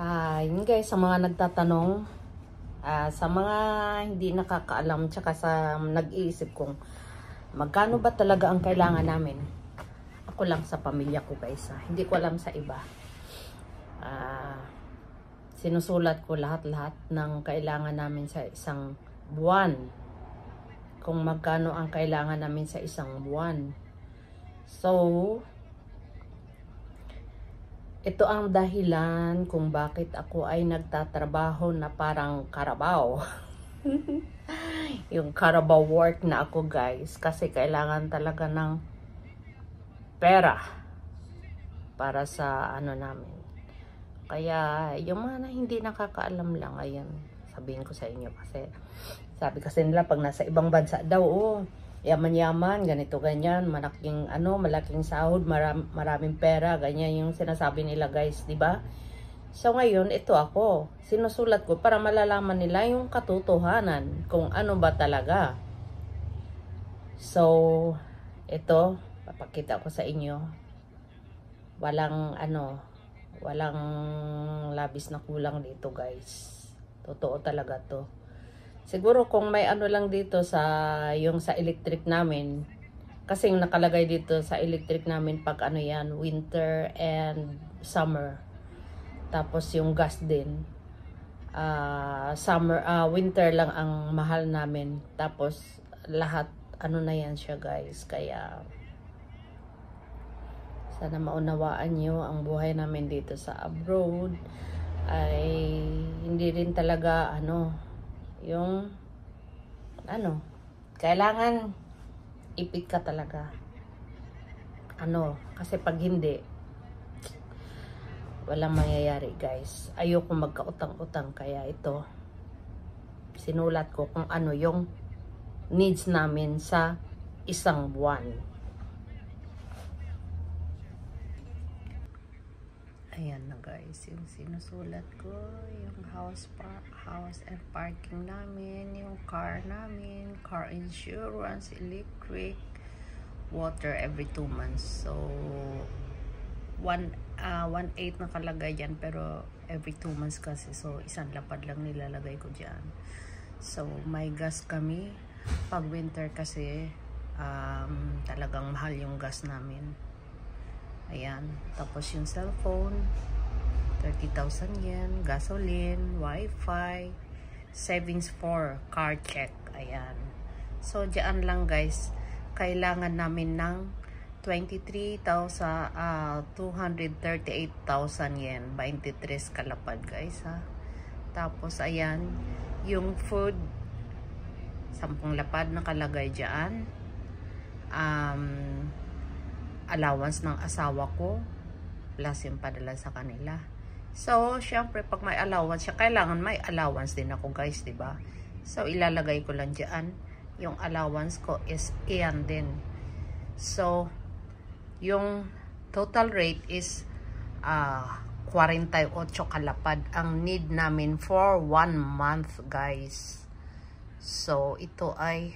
Yun guys, sa mga nagtatanong, sa mga hindi nakakaalam, tsaka sa nag-iisip kung magkano ba talaga ang kailangan namin. Ako lang sa pamilya ko guys, hindi ko alam sa iba. Sinusulat ko lahat-lahat ng kailangan namin sa isang buwan. Kung magkano ang kailangan namin sa isang buwan. So, ito ang dahilan kung bakit ako ay nagtatrabaho na parang karabaw. Yung karabaw work na ako guys. Kasi kailangan talaga ng pera para sa ano namin. Kaya yung mga hindi nakakaalam lang, ayan, sabihin ko sa inyo. Kasi sabi kasi nila pag nasa ibang bansa daw, yaman-yaman, ganito, ganyan, malaking sahod, maraming pera, ganyan yung sinasabi nila guys, di ba? So ngayon, ito ako, sinusulat ko para malalaman nila yung katotohanan, kung ano ba talaga. So, ito, papakita ko sa inyo, walang labis na kulang dito guys. Totoo talaga to. Siguro kung may ano lang dito sa electric namin, kasi yung nakalagay dito sa electric namin pag ano yan, winter and summer. Tapos yung gas din, winter lang ang mahal namin. Tapos lahat ano na yan siya guys. Kaya sana maunawaan nyo ang buhay namin dito sa abroad ay hindi rin talaga kailangan ipit ka talaga. Kasi pag hindi, walang mangyayari guys. Ayoko magkautang-utang, kaya ito, sinulat ko kung ano yung needs namin sa isang buwan. Ayan na guys, yung sinusulat ko, yung house and parking namin, yung car namin, car insurance, electric, water every 2 months. So 1/8 nakalagay dyan, pero every 2 months kasi, so isang lapad lang nilalagay ko dyan. So may gas kami pag winter kasi talagang mahal yung gas namin. Ayan, tapos yung cellphone, 30,000 yen, gasoline, wifi, savings for car check. Ayan. So, diyan lang guys, kailangan namin ng 238,000 yen, 23 kalapad guys ha. Tapos, ayan, yung food, 10 lapad nakalagay diyan. Allowance ng asawa ko plus yung padala sa kanila. So, syempre pag may allowance siya, kailangan may allowance din ako guys, diba? So, ilalagay ko lang dyan. Yung allowance ko is iyan din. So, yung total rate is 48 kalapad ang need namin for 1 month guys. So, ito ay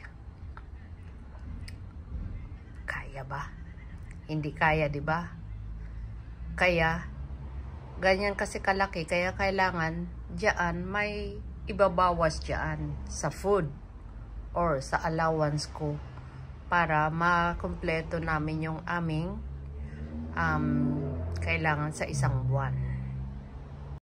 kaya ba? Hindi kaya, di ba? Kaya ganyan kasi kalaki, kaya kailangan diyan may ibabawas diyan sa food or sa allowance ko para makumpleto namin yung aming kailangan sa isang buwan.